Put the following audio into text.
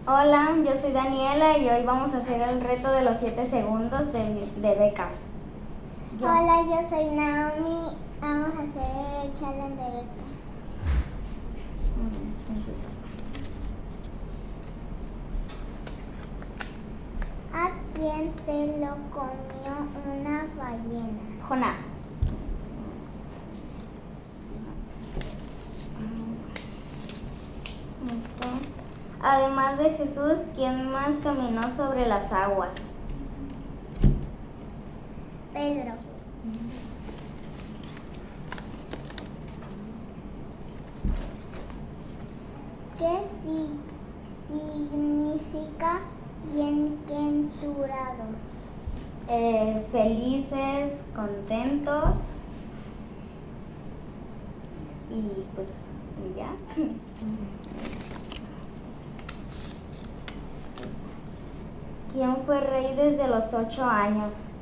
Hola, yo soy Daniela y hoy vamos a hacer el reto de los 7 segundos de Beca. Hola, yo soy Naomi. Vamos a hacer el challenge de Beca. Empieza. ¿A quién se lo comió una ballena? Jonás. Además de Jesús, ¿quién más caminó sobre las aguas? Pedro. ¿Qué significa bienaventurado? Felices, contentos y pues ya. ¿Quién fue rey desde los 8 años?